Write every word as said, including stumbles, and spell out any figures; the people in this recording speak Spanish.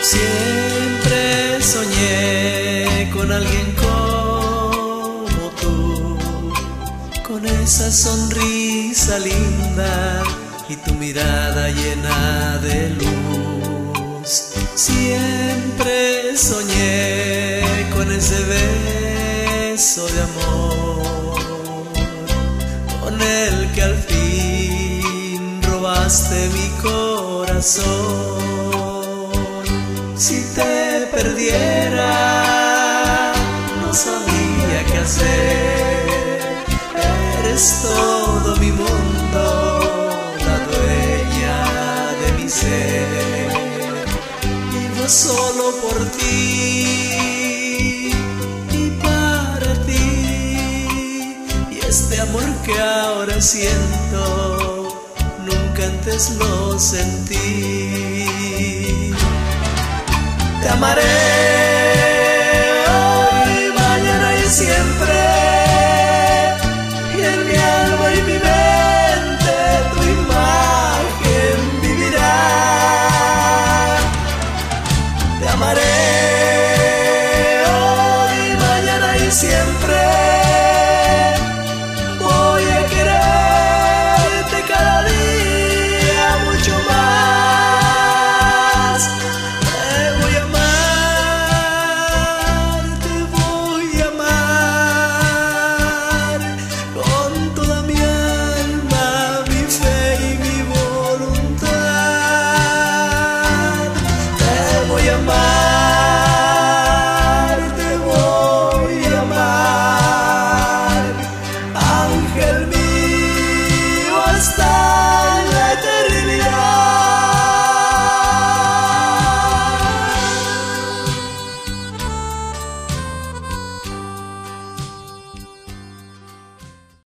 Siempre soñé con alguien como tú, con esa sonrisa linda y tu mirada llena de luz. Siempre soñé con ese beso de amor, con el que al fin robaste mi corazón. Si te perdiera, no sabía qué hacer. Eres todo mi mundo, la dueña de mi ser. Vivo solo por ti y para ti. Y este amor que ahora siento, nunca antes lo sentí. Te amaré